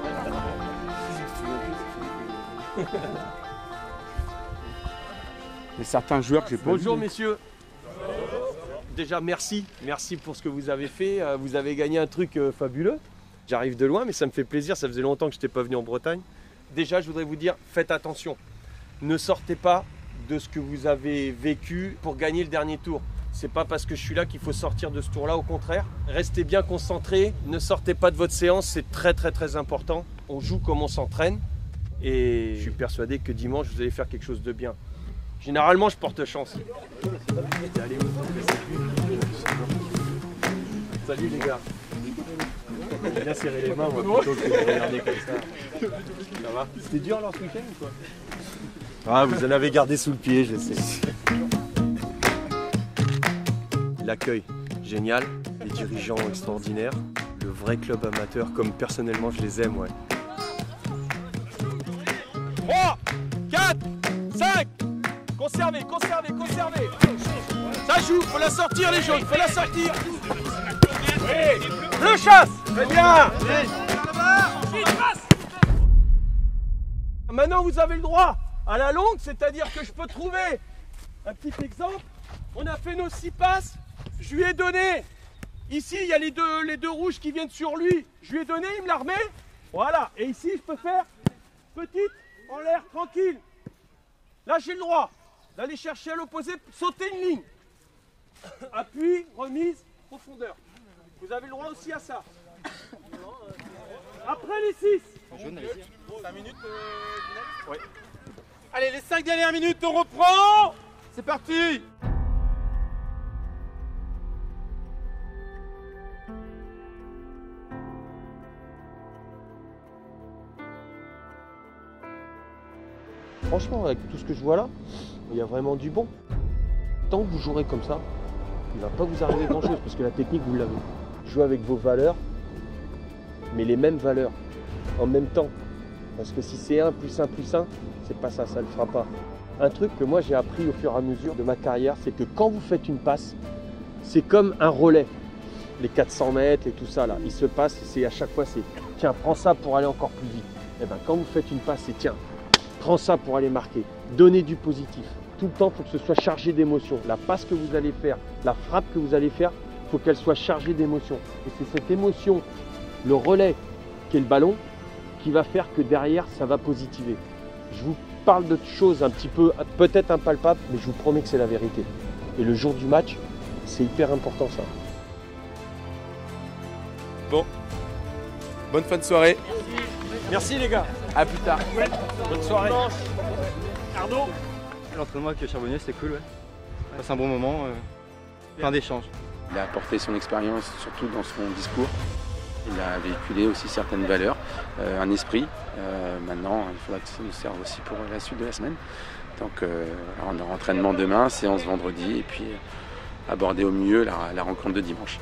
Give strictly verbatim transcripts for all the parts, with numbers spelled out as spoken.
Il y a certains joueurs que j'ai pas Bonjour vus. messieurs. Déjà merci, merci pour ce que vous avez fait. Vous avez gagné un truc fabuleux. J'arrive de loin mais ça me fait plaisir, ça faisait longtemps que je n'étais pas venu en Bretagne. Déjà je voudrais vous dire, faites attention. Ne sortez pas de ce que vous avez vécu pour gagner le dernier tour. C'est pas parce que je suis là qu'il faut sortir de ce tour-là, au contraire. Restez bien concentrés, ne sortez pas de votre séance, c'est très très très important. On joue comme on s'entraîne et je suis persuadé que dimanche vous allez faire quelque chose de bien. Généralement je porte chance. Salut les gars. J'ai bien serré les mains moi plutôt que de regarder comme ça. Ça va? C'était dur leur week-end ou quoi? Ah, vous en avez gardé sous le pied, je sais. L'accueil, génial. Les dirigeants extraordinaires. Le vrai club amateur, comme personnellement je les aime, ouais. trois, quatre, cinq. Conservez, conservez, conservez. Ça joue, faut la sortir les jaunes, faut la sortir. Oui. Le chasse, très bien. Maintenant vous avez le droit à la longue, c'est-à-dire que je peux trouver un petit exemple. On a fait nos six passes, je lui ai donné. Ici, il y a les deux, les deux rouges qui viennent sur lui. Je lui ai donné, il me la remet. Voilà, et ici, je peux faire petite en l'air, tranquille. Là, j'ai le droit d'aller chercher à l'opposé, sauter une ligne. Appui, remise, profondeur. Vous avez le droit aussi à ça. Après les six. cinq minutes, euh, ouais. Allez, les cinq dernières minutes, on reprend. C'est parti. Franchement, avec tout ce que je vois là, il y a vraiment du bon. Tant que vous jouerez comme ça, il ne va pas vous arriver grand chose parce que la technique, vous l'avez. Jouez avec vos valeurs, mais les mêmes valeurs, en même temps. Parce que si c'est un plus un plus un, c'est pas ça, ça ne le fera pas. Un truc que moi j'ai appris au fur et à mesure de ma carrière, c'est que quand vous faites une passe, c'est comme un relais. Les quatre cents mètres et tout ça là, il se passe, c'est à chaque fois c'est tiens, prends ça pour aller encore plus vite. Et bien quand vous faites une passe, c'est tiens, prends ça pour aller marquer. Donnez du positif. Tout le temps, il faut que ce soit chargé d'émotions. La passe que vous allez faire, la frappe que vous allez faire, il faut qu'elle soit chargée d'émotions. Et c'est cette émotion, le relais qui est le ballon, qui va faire que derrière, ça va positiver. Je vous parle de choses un petit peu, peut-être impalpables, mais je vous promets que c'est la vérité. Et le jour du match, c'est hyper important ça. Bon, bonne fin de soirée. Merci les gars. À plus tard. Ouais. Bonne soirée. Arnaud. L'entraînement avec Charbonnier, c'était cool, ouais. C'est un bon moment, euh, plein d'échanges. Il a apporté son expérience, surtout dans son discours. Il a véhiculé aussi certaines valeurs, euh, un esprit. Euh, maintenant, il faudra que ça nous serve aussi pour la suite de la semaine. Donc, euh, on aura entraînement demain, séance vendredi, et puis euh, aborder au mieux la, la rencontre de dimanche.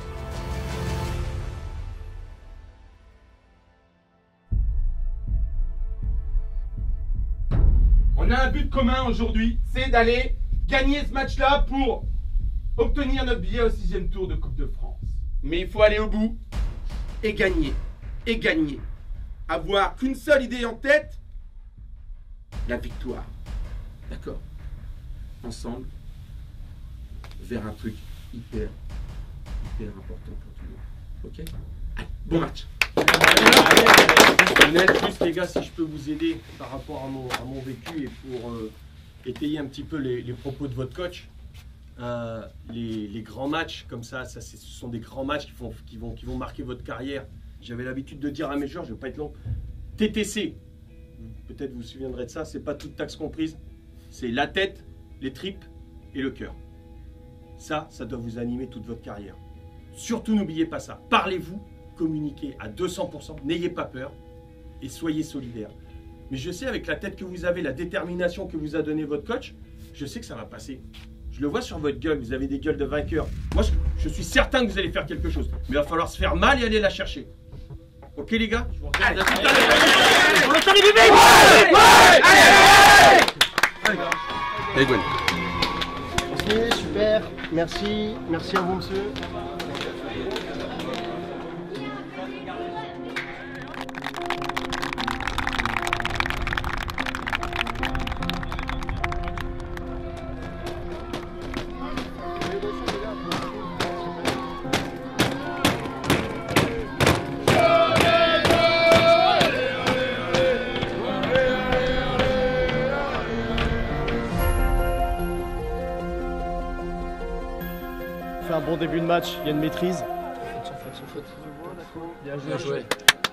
On a un but commun aujourd'hui, c'est d'aller gagner ce match-là pour obtenir notre billet au sixième tour de Coupe de France. Mais il faut aller au bout et gagner, et gagner. Avoir qu'une seule idée en tête, la victoire. D'accord? Ensemble, vers un truc hyper, hyper important pour tout le monde. Ok? Allez, bon match! Honnête, juste les gars, si je peux vous aider par rapport à mon, à mon vécu et pour euh, étayer un petit peu les, les propos de votre coach, euh, les, les grands matchs comme ça, ça ce sont des grands matchs qui, font, qui, vont, qui vont marquer votre carrière. J'avais l'habitude de dire à mes joueurs, je ne vais pas être long, T T C, peut-être vous vous souviendrez de ça, c'est pas toute taxe comprise, c'est la tête, les tripes et le cœur. Ça, ça doit vous animer toute votre carrière. Surtout n'oubliez pas ça, parlez-vous, communiquez à deux cents pour cent, n'ayez pas peur et soyez solidaires. Mais je sais, avec la tête que vous avez, la détermination que vous a donnée votre coach, je sais que ça va passer. Je le vois sur votre gueule, vous avez des gueules de vainqueurs. Moi, je, je suis certain que vous allez faire quelque chose. Mais il va falloir se faire mal et aller la chercher. Ok les gars? Je vous regarde à tout à l'heure. On le tire du mec. Allez, allez, Allez, Gwen. Merci, super. Merci. Merci à vous, monsieur. début de match, il y a une maîtrise. Bien joué. Bien joué.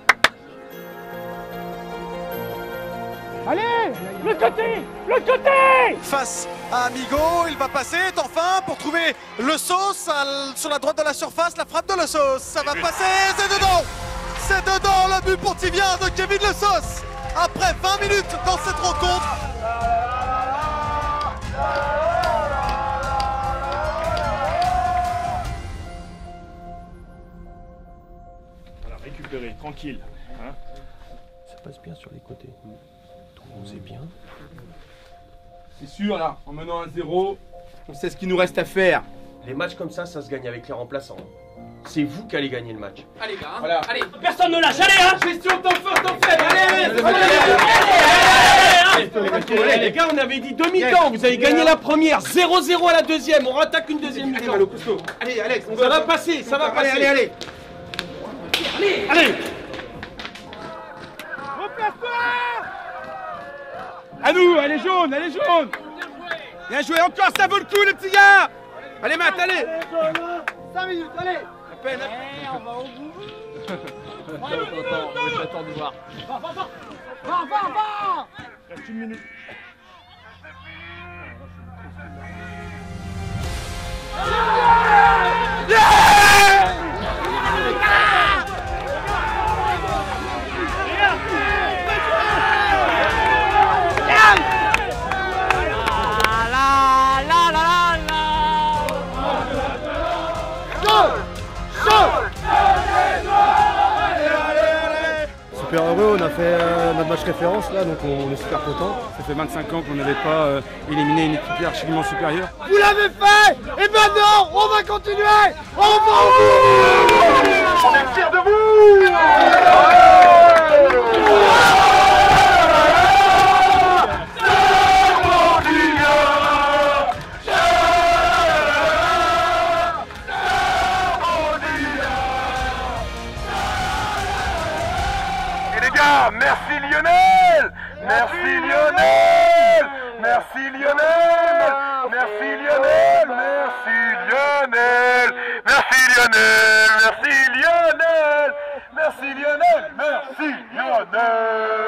Allez, le côté, le côté. Face à Amigo, il va passer, enfin pour trouver le sauce sur la droite de la surface, la frappe de le sauce, ça va passer, c'est dedans. C'est dedans le but pour Tivien de Kevin Le Sauce. Après vingt minutes dans cette rencontre. Voilà, récupérer, tranquille. Hein. Ça passe bien sur les côtés. Tout le monde sait bien. C'est sûr, là, en menant un zéro, on sait ce qu'il nous reste à faire. Les matchs comme ça, ça se gagne avec les remplaçants. C'est vous qui allez gagner le match. Allez gars, hein. Voilà. Allez. Personne ne lâche, allez hein. Gestion temps fort, temps faible. Allez, allez, allez, allez, les gars, on avait dit demi-temps. Vous avez gagné la première, zéro zéro à la deuxième. On rattaque une deuxième mi-temps. allez, Alex, on Ça va passer, ça va Allez, passer. allez, allez. Allez, allez. À nous, elle est jaune, elle est jaune. Bien joué, encore, ça vaut le coup, les petits gars. Allez, Matt, allez. cinq minutes, allez. À peine, à peine. On va au bout. J'attends de voir. Va, va, va. Va, va, va. Reste une minute. Super heureux, on a fait euh, notre match référence là, donc on, on est super content. Ça fait vingt-cinq ans qu'on n'avait pas euh, éliminé une équipe archiment supérieure. Vous l'avez fait, et maintenant on va continuer. On va au bout. On est fiers de vous. Merci Lionel! Merci Lionel! Merci Lionel! Merci Lionel! Merci Lionel! Merci Lionel! Merci Lionel! Merci Lionel! Merci Lionel!